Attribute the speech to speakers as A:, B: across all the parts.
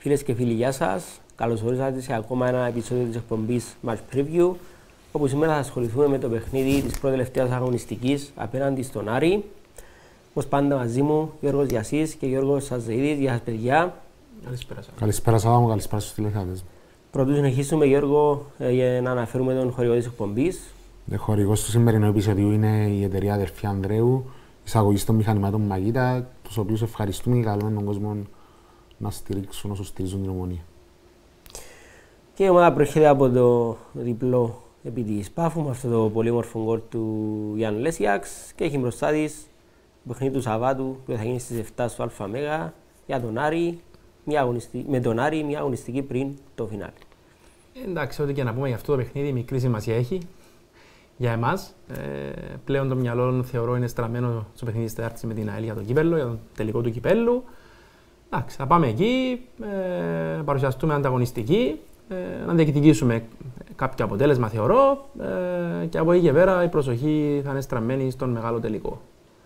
A: Φίλες και φίλοι, γεια σας. Καλώς ορίσατε σε ακόμα ένα επεισόδιο της εκπομπής Match Preview, όπου σήμερα θα ασχοληθούμε με το παιχνίδι της προτελευταίας αγωνιστικής απέναντι στον Άρη. Όπως πάντα μαζί μου, Γιώργος Γιασής και Γιώργος Σαζεΐδης. Γεια σας, παιδιά.
B: Καλησπέρα σας.
C: Καλησπέρα Σάββα μου, καλησπέρα στους τηλεθεατές.
A: Πρωτού συνεχίσουμε, Γιώργο, για να αναφέρουμε τον χορηγό της εκπομπής.
C: Ο χορηγός του σημερινού επεισοδίου είναι η εταιρεία Αδερφή Ανδρέου, εισαγωγής των μηχανημάτων Μαγίτα, τους οποίους ευχαριστούμε και καλούμε τον κόσμο να στηρίξουν όσο στηρίζουν την Ομονία.
A: Και η ομάδα προέρχεται από το διπλό επί της Πάφου, με αυτό το πολύ όμορφο γκολ του Γιάννου Λέσιαξ, και έχει μπροστά της το παιχνίδι του Σαββάτου που θα γίνει στις 7 στο ΑΜΕΓΑ για τον Άρη, με τον Άρη μια αγωνιστική πριν το φινάλε.
B: Εντάξει, ό,τι και να πούμε για αυτό το παιχνίδι, μικρή σημασία έχει για εμάς. Πλέον το μυαλό θεωρώ είναι στραμμένο στο παιχνίδι της Τετάρτης με την ΑΕΛ για το κύπελλο, για τον τελικό του κυπέλλου. Εντάξει, θα πάμε εκεί, να παρουσιαστούμε ανταγωνιστικοί, να διεκδικήσουμε κάποιο αποτέλεσμα θεωρώ, και από εκεί και πέρα η προσοχή θα είναι στραμμένη στον μεγάλο τελικό.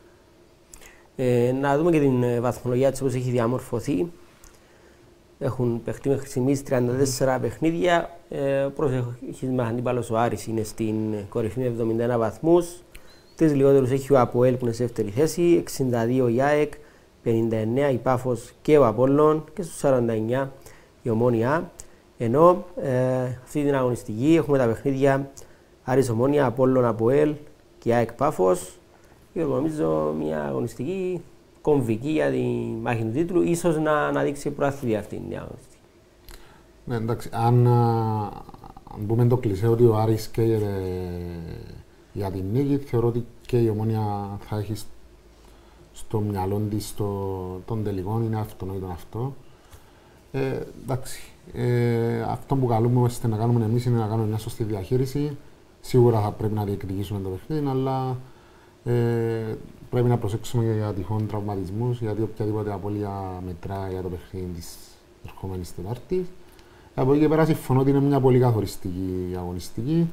A: Να δούμε και την βαθμολογία της όπως έχει διαμορφωθεί. Έχουν παιχτεί μέχρι στιγμής 34 παιχνίδια. Προσεχής αντίπαλος ο Άρης είναι στην κορυφή με 71 βαθμούς. Τρεις λιγότερους έχει ο ΑΠΟΕΛ που είναι σε δεύτερη θέση, 62 η ΑΕΚ, 59 η Πάφος και ο Απόλλων και στους 49 η Ομόνια. Ενώ αυτή την αγωνιστική έχουμε τα παιχνίδια Άρης Ομόνια, Απόλλων Αποέλ και ΑΕΚ Πάφος. Και νομίζω μια αγωνιστική κομβική για τη μάχη του τίτλου, ίσως να δείξει προαθλητή αυτή η αγωνιστική.
C: Ναι, εντάξει, αν πούμε το κλισέ ότι ο Άρης καίγεται για την νίκη, θεωρώ ότι και η Ομόνια θα έχει στο μυαλό της των τελικών, είναι αυτονόητο αυτό. Εντάξει, αυτό που καλούμε να κάνουμε εμείς είναι να κάνουμε μια σωστή διαχείριση. Σίγουρα θα πρέπει να διεκδικήσουμε το παιχνίδι, αλλά πρέπει να προσέξουμε και για τυχόν τραυματισμούς, γιατί οποιαδήποτε απώλεια μετρά για το παιχνίδι της ερχόμενης Τετάρτης. Από εκεί και πέρα συμφωνώ ότι είναι μια πολύ καθοριστική αγωνιστική.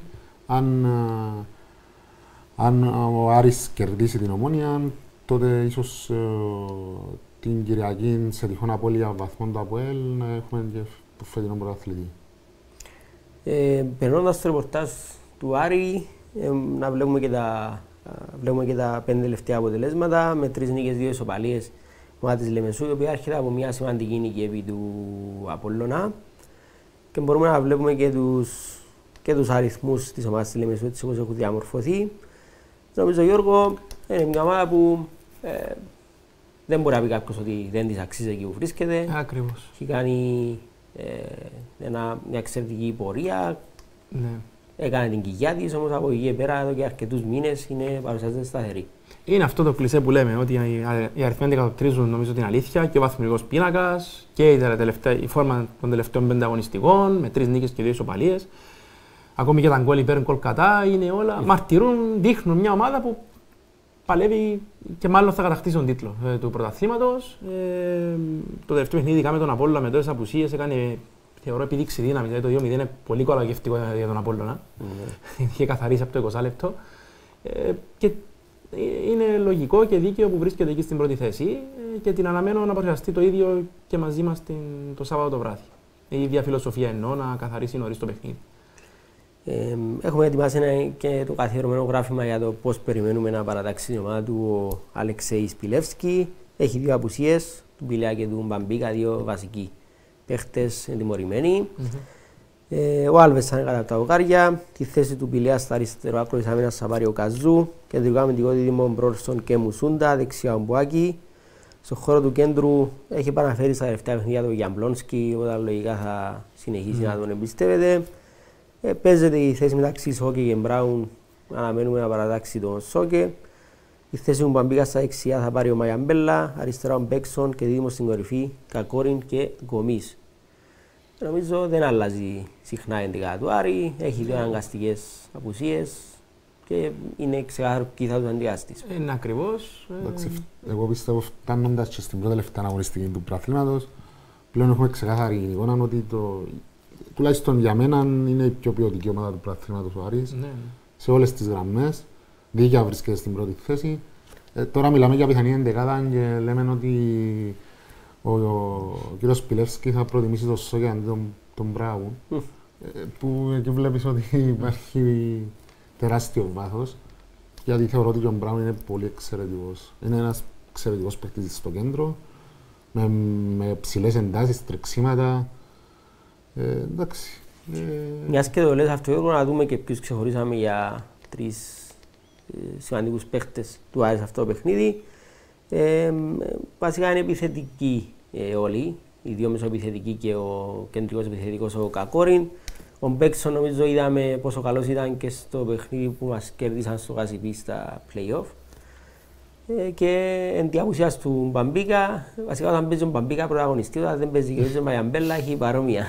C: Αν ο Άρης κερδίσει την Ομόνια, τότε ίσως την Κυριακή σε τυχόν απώλεια βαθμών του ΑΠΟΕΛ να έχουμε και το φετινό πρωταθλητή.
A: Περνώντας το ρεπορτάζ του Άρη, να βλέπουμε και τα 5 τελευταία αποτελέσματα με 3 νίκες, 2 ισοπαλίες. Η ομάδα της Λεμεσού, η οποία έρχεται από μια σημαντική νίκη επί του Απόλλωνα. Και μπορούμε να βλέπουμε και τους αριθμούς της ομάδας της Λεμεσού, έτσι όπως έχουν διαμορφωθεί. Νομίζω, Γιώργο, είναι μια ομάδα που δεν μπορεί να πει κάποιος ότι δεν της αξίζει εκεί που βρίσκεται.
B: Ακριβώς.
A: Έχει κάνει μια εξαιρετική πορεία.
B: Ναι.
A: Έκανε την κοιλιά της, όμως από εκεί και πέρα εδώ και αρκετούς μήνες παρουσιάζεται σταθερή.
B: Είναι αυτό το κλισέ που λέμε, ότι οι αριθμοί αντικατοπτρίζουν νομίζω την αλήθεια και ο βαθμολογικός πίνακας και η φόρμα των τελευταίων 5 αγωνιστικών με 3 νίκες και 2 ισοπαλίες. Ακόμη και τα γκολ υπέρ γκολ κατά, είναι όλα μαρτυρούν, δείχνουν μια ομάδα που παλεύει και μάλλον θα κατακτήσει τον τίτλο του πρωταθλήματος. Το τελευταίο παιχνίδι με τον Απόλλωνα με τόσες απουσίες έκανε, θεωρώ, επιδείξει δύναμη. Δηλαδή το 2-0 είναι πολύ κολακευτικό για τον Απόλλωνα. Είχε καθαρίσει από το 20 λεπτό. Και είναι λογικό και δίκαιο που βρίσκεται εκεί στην πρώτη θέση και την αναμένω να παρουσιαστεί το ίδιο και μαζί μας το Σάββατο το βράδυ. Η ίδια φιλοσοφία εννοώ, να καθαρίσει νωρίς το παιχνίδι.
A: Έχουμε ετοιμάσει και το καθιερωμένο γράφημα για το πώς περιμένουμε να παρατάξει την ομάδα του ο Αλεξέης Πιλεύσκη. Έχει 2 απουσίες, του Πιλέα και του Μπαμπίκα, 2 βασικοί παίχτες τιμωρημένοι. Ο Άλβες θα είναι κατά τα δοκάρια. Τη θέση του Πιλέα στα αριστερό άκρο της άμυνας θα πάρει ο Καζού. Κεντρικό αμυντικό δίδυμο Μπρόλσον και Μουσούντα, δεξιά ο Μπουάκη. Στο χώρο του κέντρου έχει επαναφέρει στα τελευταία παιχνίδια του Γιαμπλόνσκι, όταν λογικά θα συνεχίσει να τον εμπιστεύεται. Παίζεται η θέση μεταξύ Σόκε και Μπράουν. Αναμένουμε να παρατάξει τον Σόκε. Η θέση του Μπαμπίκα στα δεξιά θα πάρει ο Μαγιαμπέλα. Αριστερά ο Μπέξον και δίδυμο στην κορυφή Κακόριν και Γκομής. Νομίζω δεν αλλάζει συχνά η εντεκάδα του Άρη. Έχει 2 αναγκαστικές απουσίες και είναι ξεκάθαρο ποιοι θα τους αντικαταστήσουν.
B: Είναι ακριβώς.
C: Εγώ πιστεύω, φτάνοντας και στην πρώτη τελευταία αγωνιστική του πρωταθλήματος, πλέον έχουμε ξεκάθαρη εικόνα ότι τουλάχιστον για μένα είναι η πιο ποιοτική ομάδα του πρωταθλήματος ο Άρης.
B: Ναι.
C: Σε όλες τις γραμμές. Δίκαια βρίσκεται στην πρώτη θέση. Τώρα μιλάμε για πιθανή εντεκάδα και λέμε ότι ο κύριος Σπιλεύσκι θα προτιμήσει το Σόγια αντί τον Μπράουν. Που εκεί βλέπεις ότι υπάρχει τεράστιο βάθος. Γιατί θεωρώ ότι ο Μπράουν είναι πολύ εξαιρετικός. Είναι ένας εξαιρετικός παίκτης στο κέντρο, με ψηλές εντάσεις, τρεξίματα. Εντάξει.
A: Μιας και το λες αυτό, να δούμε και ποιους ξεχωρίσαμε για 3 σημαντικούς παίκτες του Άρη σε αυτό το παιχνίδι. Βασικά είναι επιθετικοί όλοι, οι δύο μεσοεπιθετικοί και ο κεντρικός επιθετικός ο Κακόριν. Ο Μπέξον νομίζω είδαμε πόσο καλός ήταν και στο παιχνίδι που μας κέρδισαν στο Γασιπί στα play-off. Και εν τη απουσίας του Μπαμπίκα, βασικά όταν παίζει ο Μπαμπίκα πρωταγωνιστή, όταν δεν παίζει και ο Μαγιαμπέλα έχει παρόμοια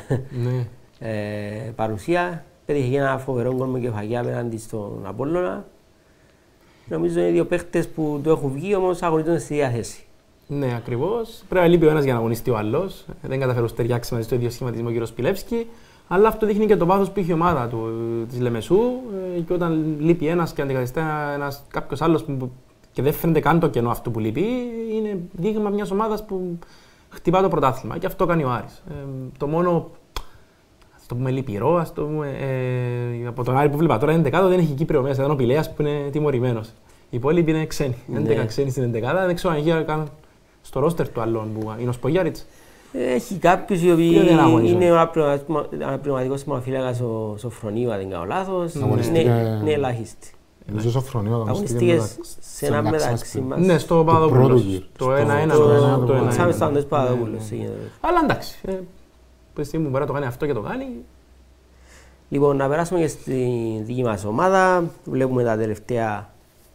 A: παρουσία. Πέτυχε ένα φοβερό γκολ με κεφαγιά απέναντι στον Απόλλωνα. Νομίζω είναι δύο παίχτες που το έχουν βγει, όμως αγωνίζονται στη διάθεση.
B: Ναι, ακριβώς. Πρέπει να λείπει ο ένας για να αγωνιστεί ο άλλος. Δεν καταφέρω να ταιριάξει μαζί στο ίδιο σχηματισμό ο κ. Σπιλεύσκι. Αλλά αυτό δείχνει και το βάθος που είχε η ομάδα της Λεμεσού. Και όταν λείπει ένας και αντικαθιστά κάποιος άλλος και δεν φαίνεται καν το κενό αυτό που λείπει, είναι δείγμα μιας ομάδας που χτυπά το πρωτάθλημα. Και αυτό κάνει ο Άρης. Το μόνο. Ας το πούμε λυπηρό, ας το πούμε, από τον Άρη που βλέπα τώρα 11 δεν έχει Κύπριο μέσα, ήταν ο Πηλέας που είναι τιμωρημένος. Οι υπόλοιποι είναι ξένοι. 11 ξένοι στην 11, δεν ξέρω αν έχει καν στο ρόστερ του άλλων που είναι ο Σπογιάριτς.
A: Έχει κάποιους οι οποίοι είναι ο αναπληρωματικός τιμοφύλακας ο Σοφρονίου, αν δεν κάνω λάθος. Είναι ελάχιστοι.
C: Νομίζω ο Σοφρονίου
A: αγωνιστήκε σε ένα μεταξύ μας.
B: Ναι, στο Παπαδόπουλος. Το 1-1.
A: Το Τσάμις Σταντές Παπαδόπουλος.
B: Αλλά εντάξει. Μου μπορεί να το κάνει αυτό και το κάνει.
A: Λοιπόν, να περάσουμε και στη δική μας ομάδα. Βλέπουμε τα τελευταία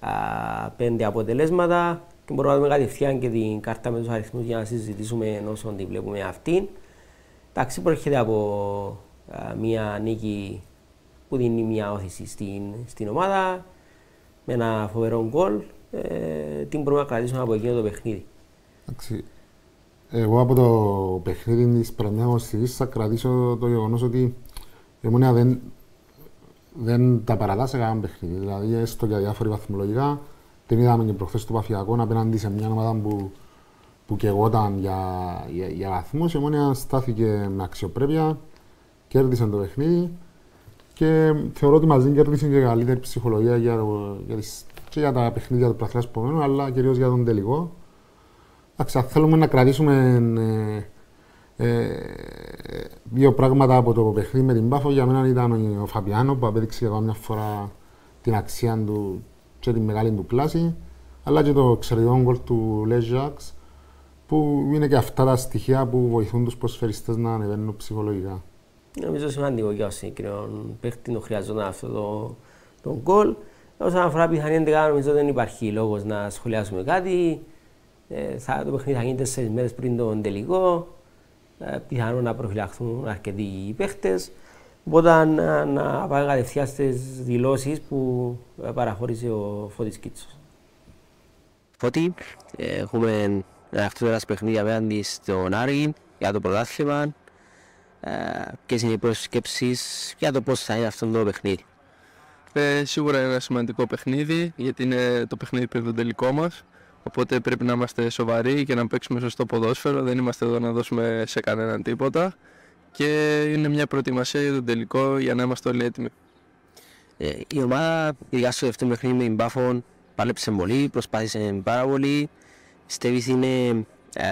A: 5 αποτελέσματα και μπορούμε να δούμε κατευθείαν και την κάρτα με τους αριθμούς για να συζητήσουμε όσο τη βλέπουμε αυτήν. Εντάξει, προέρχεται από μια νίκη που δίνει μια όθηση στην ομάδα με ένα φοβερό γκολ. Τι μπορούμε να κρατήσουμε από εκείνο το παιχνίδι.
C: Εντάξει. Εγώ από το παιχνίδι της περασμένης στιγμής θα κρατήσω το γεγονός ότι η Ομόνοια δεν τα παρατά σε κανένα παιχνίδι. Δηλαδή, έστω για διάφοροι βαθμολογικά, την είδαμε και προχθές του Παφιακών απέναντι σε μια ομάδα που καιγόταν για βαθμούς. Η Ομόνοια στάθηκε με αξιοπρέπεια, κέρδισε το παιχνίδι και θεωρώ ότι μαζί κέρδισε και καλύτερη ψυχολογία και για τα παιχνίδια του πρωταθλήματος που μένουν, αλλά κυρίως για τον τελικό. Αν θέλουμε να κρατήσουμε δύο πράγματα από το παιχνίδι με την Πάφο, για μένα ήταν ο Φαπιάνο που απέδειξε για μια φορά την αξία του και την μεγάλη του κλάση, αλλά και το εξαιρετικό γκολ του Λεζάκς, που είναι και αυτά τα στοιχεία που βοηθούν τους ποδοσφαιριστές να ανεβαίνουν ψυχολογικά.
A: Νομίζω σημαντικό για όσοι συγκεκριμένον παίχτη το χρειαζόταν αυτό το γκολ. Όσον αφορά πιθανή εντεκάδα, νομίζω δεν υπάρχει λόγος να σχολιάσουμε κάτι. Το παιχνίδι θα γίνει 4 μέρες πριν τον τελικό. Πιθανόν να προφυλαχθούν αρκετοί παίχτες. Οπότε να πάμε κατευθείαν στις δηλώσεις που παραχώρησε ο Φώτης Κίτσος.
D: Φώτη, έχουμε αυτό το παιχνίδι απέναντι στον Άρη για το πρωτάθλημα. Ποιες είναι οι προσκέψεις για το πώς θα είναι αυτό το παιχνίδι?
E: Σίγουρα είναι ένα σημαντικό παιχνίδι, γιατί είναι το παιχνίδι πριν τον τελικό μας. Οπότε πρέπει να είμαστε σοβαροί και να παίξουμε σωστό ποδόσφαιρο. Δεν είμαστε εδώ να δώσουμε σε κανέναν τίποτα. Και είναι μια προετοιμασία για τον τελικό για να είμαστε όλοι έτοιμοι.
D: Η ομάδα, ειδικά στο δεύτερο παιχνίδι με την Πάφο, πάλεψε πολύ, προσπάθησε πάρα πολύ. Πιστεύεις είναι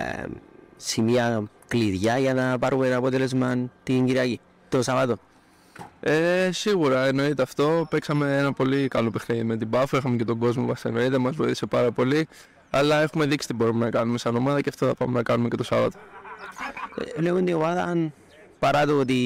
D: σημεία κλειδιά για να πάρουμε ένα αποτέλεσμα την Κυριακή, το Σαββάτο?
E: Σίγουρα εννοείται αυτό. Παίξαμε ένα πολύ καλό παιχνίδι με την Πάφο. Είχαμε και τον κόσμο μας, εννοείται, μας βοήθησε πάρα πολύ. Αλλά έχουμε δείξει τι μπορούμε να κάνουμε σαν ομάδα και αυτό θα πάμε να κάνουμε και το Σάββατο.
D: Βλέπουμε την ομάδα, παρά το ότι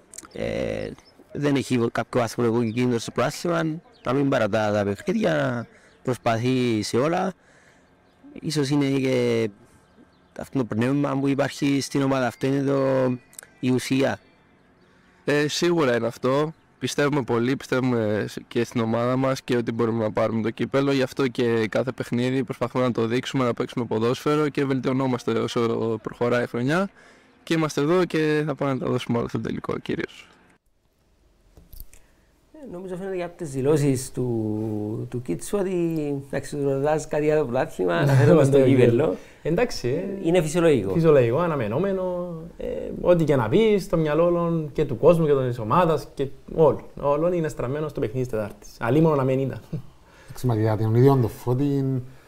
D: δεν έχει κάποιο βαθμολογικό κίνδυνο στο πρωτάθλημα, να μην παρατά τα παιχνίδια, να προσπαθεί σε όλα. Ίσως είναι και αυτό το πνεύμα που υπάρχει στην ομάδα. Αυτό είναι η ουσία.
E: Σίγουρα είναι αυτό. Πιστεύουμε πολύ, πιστεύουμε και στην ομάδα μας και ότι μπορούμε να πάρουμε το κύπελλο. Γι' αυτό και κάθε παιχνίδι προσπαθούμε να το δείξουμε, να παίξουμε ποδόσφαιρο και βελτιωνόμαστε όσο προχωράει η χρονιά. Και είμαστε εδώ και θα πάμε να τα δώσουμε όλα στο τελικό κυρίως.
A: Νομίζω φαίνεται και από τις δηλώσεις του Κίτσου ότι του ρωτάς κάτι για το πρωτάθλημα, να φέρουμε στο γήπεδο.
B: Εντάξει.
A: Είναι φυσιολογικό.
B: Φυσιολογικό, αναμενόμενο. Ό,τι και να πεις, στο μυαλό όλων και του κόσμου και της ομάδας και όλων είναι στραμμένο στο παιχνίδι της Τετάρτης. Αλλήμον να μην ήταν.
C: Εντάξει, για τον ίδιο τον Φώτη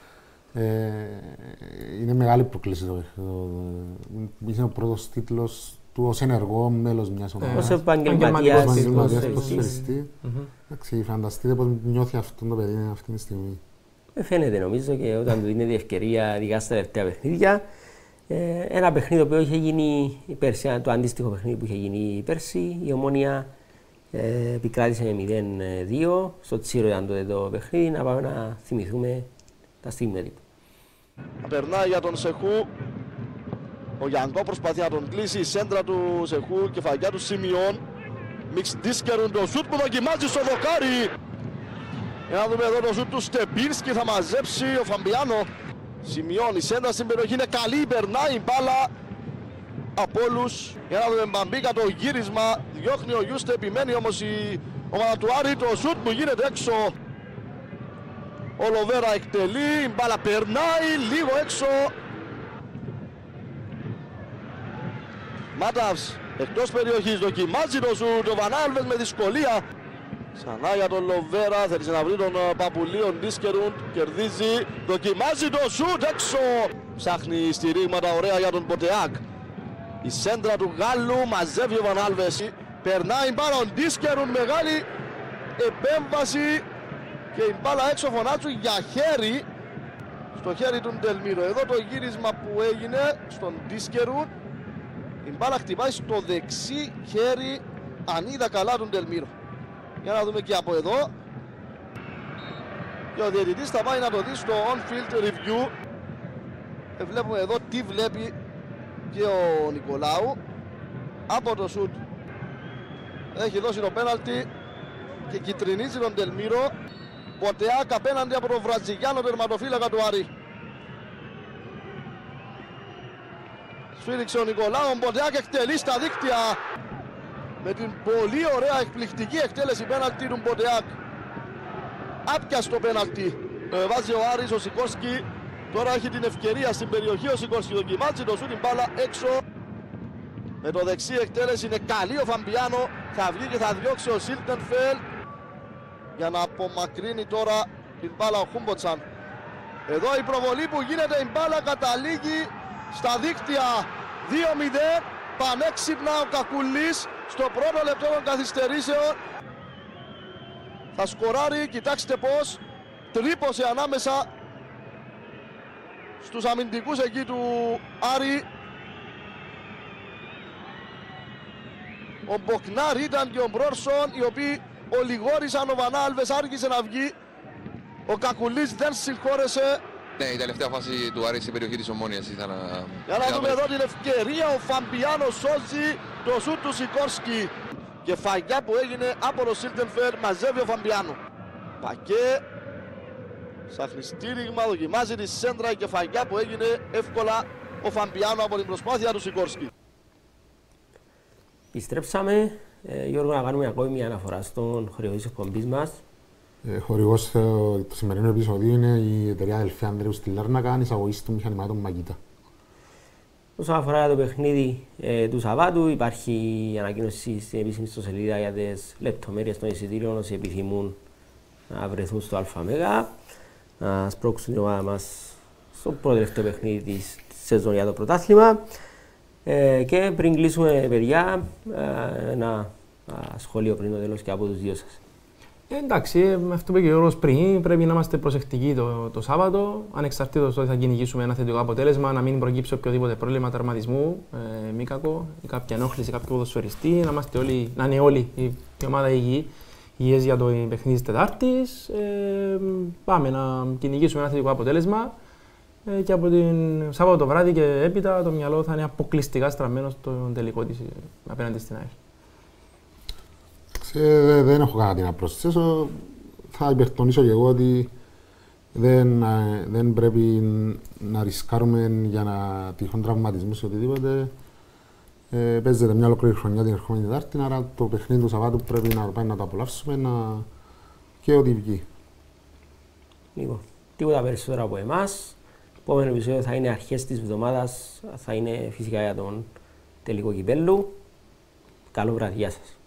C: είναι μεγάλη προκλήση το παιχνίδι. Είναι ο πρώτος τίτλος του ως ενεργό μέλος μιας ομάδας.
A: Ως επαγγελματίας
C: ποδοσφαιριστή. Φανταστείτε πώς νιώθει αυτό το παιδί αυτή τη στιγμή.
A: Φαίνεται νομίζω και όταν του δίνεται η ευκαιρία, ειδικά στα τελευταία παιχνίδια. Ένα παιχνίδι που είχε γίνει πέρσι, το αντίστοιχο παιχνίδι που είχε γίνει πέρσι, η Ομόνοια επικράτησε με 0-2. Στο Τσίρο ήταν τότε το παιχνίδι, να πάμε να θυμηθούμε τα στιγμιότυπα.
F: Περνάει για τον Σεχού. Ο Γιανκό προσπαθεί να τον κλείσει, η σέντρα του Σεχού, κεφαλιά του Σιμιών. Μιξ Ντίσκερουν, το σούτ που δοκιμάζει στο δοκάρι. Για να δούμε εδώ το σούτ του Στεμπίνσκι, θα μαζέψει ο Φαμπιάνο. Σιμιών, η σέντρα στην περιοχή είναι καλή, περνάει η μπάλα από όλους. Για να δούμε Μπαμπίκα το γύρισμα, διώχνει ο Γιούστε, επιμένει όμως η ομάδα του Άρη. Το σούτ που γίνεται έξω. Ο Λοβέρα εκτελεί, η μπάλα περνάει λίγο έξω. Μάταυς εκτός περιοχής, δοκιμάζει το σούτ, ο Βανάλβες με δυσκολία. Ξανά για τον Λοβέρα, θέλησε να βρει τον Παπουλίον, Ντίσκερουντ, κερδίζει, δοκιμάζει το σούτ έξω. Ψάχνει στηρίγματα ωραία για τον Ποτεάκ. Η σέντρα του Γάλλου, μαζεύει ο Βανάλβες. Περνάει μπάλα ο Ντίσκερουντ, μεγάλη επέμβαση. Και η μπάλα έξω, φωνάζουν για χέρι. Στο χέρι του Ντελμίρο. Εδώ το γύρισμα που έγινε στον Ντίσκερουντ. Η μπάλα χτυπάει στο δεξί χέρι, αν είδα καλά, τον Ντελμίρο. Για να δούμε και από εδώ. Και ο διαιτητής θα πάει να το δει στο on-field review. Βλέπουμε εδώ τι βλέπει και ο Νικολάου. Από το σουτ έχει δώσει το πέναλτι και κιτρινίζει τον Ντελμίρο. Ποτεάκ απέναντι από τον Βραζιλιάνο τερματοφύλακα του Άρη. Σφύριξε ο Νικολάου, ο Ποτεάκ εκτελεί στα δίκτυα. Με την πολύ ωραία εκπληκτική εκτέλεση πέναλτι του Ποτεάκ. Άπιαστο πέναλτι. Βάζει ο Άρης, ο Σικόρσκι. Τώρα έχει την ευκαιρία στην περιοχή ο Σικόρσκι. Δοκιμάζει το σούτ, την μπάλα έξω. Με το δεξί εκτέλεση είναι καλή ο Φαμπιάνο. Θα βγει και θα διώξει ο Σίλτενφελ. Για να απομακρύνει τώρα την μπάλα ο Χούμποτσαν. Εδώ η προβολή που γίνεται, η μπάλα καταλήγει στα δίκτυα. 2-0. Πανέξυπνα ο Κακουλής στο πρώτο λεπτό των καθυστερήσεων. Θα σκοράρει, κοιτάξτε πως τρύπωσε ανάμεσα στους αμυντικούς εκεί του Άρη. Ο Μποκνάρ ήταν και ο Μπρόρσον, οι οποίοι ολιγόρησαν. Ο Βανάλβες άργησε να βγει. Ο Κακουλής δεν συγχώρεσε.
G: Ναι, η τελευταία φάση του Άρη στην περιοχή της Ομόνοιας ήταν να...
F: Για να δούμε εδώ την ευκαιρία, ο Φαμπιάνο σώζει το σούτ του Σικόρσκι. Και φαγιά που έγινε από το Σίλτενφερ, μαζεύει ο Φαμπιάνο. Πακέ, ψάχνει στήριγμα, δοκιμάζει τη σέντρα και φαγιά που έγινε εύκολα ο Φαμπιάνο από την προσπάθεια του Σικόρσκι.
A: Επιστρέψαμε, Γιώργο, να κάνουμε ακόμη μια αναφορά στον χορηγό της εκπομπής μας.
C: Χορηγός του σημερινού επεισοδίου είναι η εταιρεία Αδελφέ Ανδρέου στη Λάρνακα, εισαγωγής των μηχανημάτων Μαγίτα.
A: Όσον αφορά το παιχνίδι του Σαββάτου, υπάρχει ανακοίνωση στην επίσημη ιστοσελίδα για τις λεπτομέρειες των εισιτήριων όσοι επιθυμούν να βρεθούν στο ΑΜΕΓΑ, να σπρώξουν την ομάδα μας στο πρώτο τελευταίο παιχνίδι της σεζόν για το πρωτάθλημα. Και πριν κλείσουμε, παιδιά, ένα σχόλιο πριν το τέλος και από τους δύο σας.
B: Εντάξει, με αυτό που είπε και ο Γιώργος πριν, πρέπει να είμαστε προσεκτικοί το Σάββατο. Ανεξαρτήτως ότι θα κυνηγήσουμε ένα θετικό αποτέλεσμα, να μην προκύψει οποιοδήποτε πρόβλημα τερματισμού, μη κακό, ή κάποια ενόχληση κάποιου ποδοσφαιριστή, να είναι όλοι η ομάδα υγιές για το παιχνίδι της Τετάρτης. Πάμε να κυνηγήσουμε ένα θετικό αποτέλεσμα και από την Σάββατο το βράδυ και έπειτα το μυαλό θα είναι αποκλειστικά στραμμένο στον τελικό της απέναντι στην ΑΕΛ.
C: Δεν έχω κάτι να προσθέσω. Θα υπερτονίσω και εγώ ότι δεν πρέπει να ρισκάρουμε για να τυχόν τραυματισμούς ή οτιδήποτε. Παίζεται μια ολόκληρη χρονιά την ερχόμενη Τετάρτη, άρα το παιχνίδι του Σαββάτου πρέπει να πάει να το απολαύσουμε και ό,τι βγει.
A: Λοιπόν, τίποτα περισσότερο από εμάς. Επόμενο επεισόδιο θα είναι αρχές της εβδομάδας, θα είναι φυσικά για τον τελικό κυπέλλου. Καλό βράδυ, γεια σας.